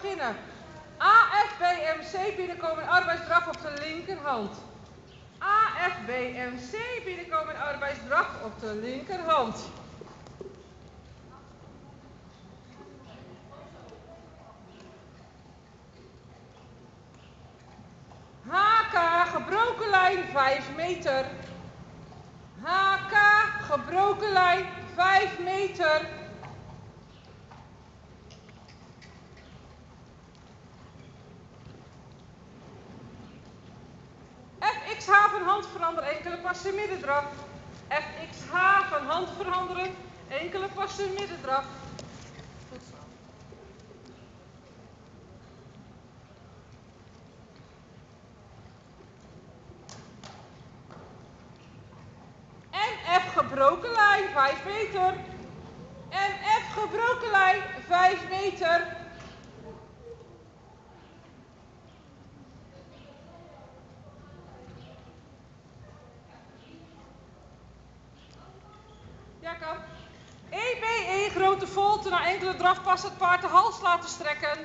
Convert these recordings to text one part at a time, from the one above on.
beginnen. A, F, B, M, C binnenkomen en arbeidsdraf op de linkerhand. A, F, B, M, C binnenkomen en arbeidsdraf op de linkerhand. HK, gebroken lijn, 5 meter. HK, gebroken lijn, 5 meter. FXH van hand veranderen, enkele passen middendraf. FXH van hand veranderen, enkele passen middendraf. MF gebroken lijn, 5 meter. MF gebroken lijn, 5 meter. Ja, kan. EBE, grote volte, na enkele drafpassen het paard de hals laten strekken.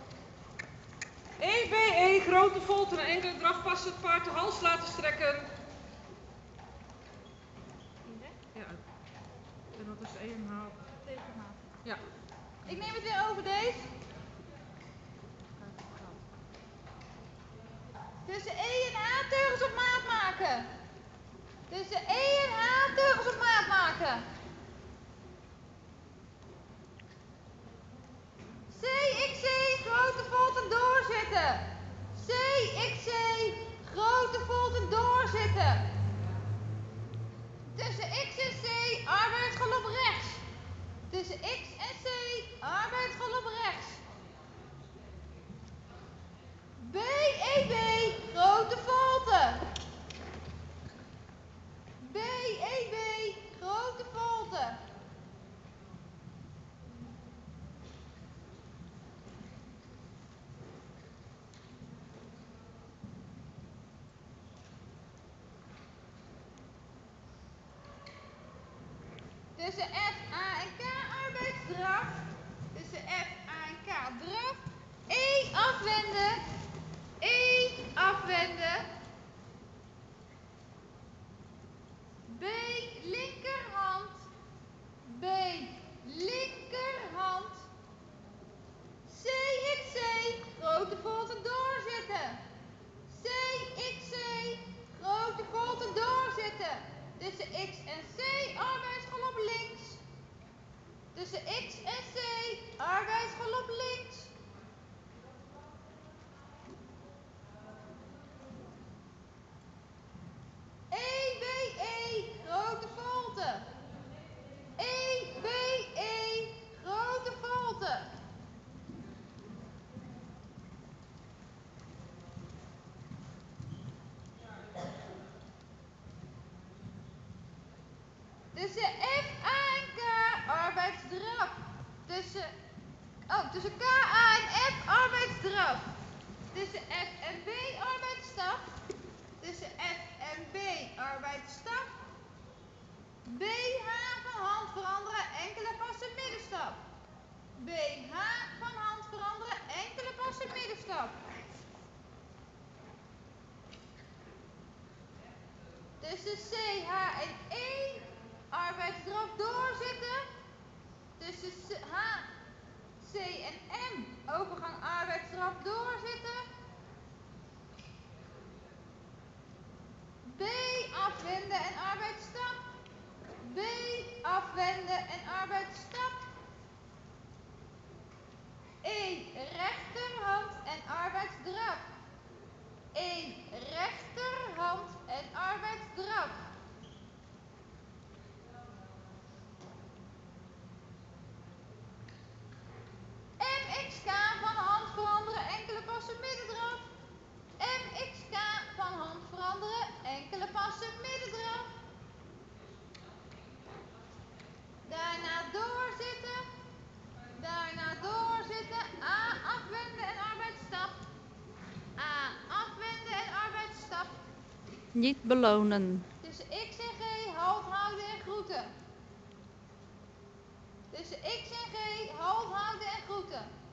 EBE, grote volte, na enkele drafpassen het paard de hals laten strekken. Ja. En wat is E en H? Ja. Ik neem het weer over, Dave. Tussen E en H teugels op maat maken. Tussen E en H teugels op maat maken. CXC, grote volte doorzitten. CXC, grote volte doorzitten. Tussen X en C, arbeidsgalop rechts. Tussen X en C, arbeidsgalop rechts. BEB, grote volte. BEB, grote volte. Tussen F, A en K arbeidsdraf. Tussen F, A en K draf. E afwenden. E afwenden. B linkerhand. B linkerhand. CXC, grote volte doorzitten. CXC, grote volte doorzitten. Tussen X en C, arbeidsgalop links. Tussen X en C, arbeidsgalop links. EBE, grote volte. EBE, grote volte. Tussen F, A en K, arbeidsdraf. Tussen K, A en F, arbeidsdraf. Tussen F en B, arbeidsstaf. Tussen F en B, arbeidsstaf. BH van hand veranderen, enkele passen middenstap. BH van hand veranderen, enkele passen middenstap. Tussen C, H en E, arbeidsdraf doorzitten. Tussen H, C en M, overgang arbeidsdraf doorzitten. B, afwenden en arbeidsstap. B, afwenden en arbeidsstap. E, rechterhand en arbeidsdraf. E, rechterhand en arbeidsdraf. MXK van hand veranderen, enkele passen middendraf. MXK van hand veranderen, enkele passen middendraf. Daarna doorzitten. Daarna doorzitten. A, afwenden en arbeidsstap. A, afwenden en arbeidsstap. Niet belonen. Tussen X en G, halt houden en groeten. Tussen X en G, halt houden en groeten.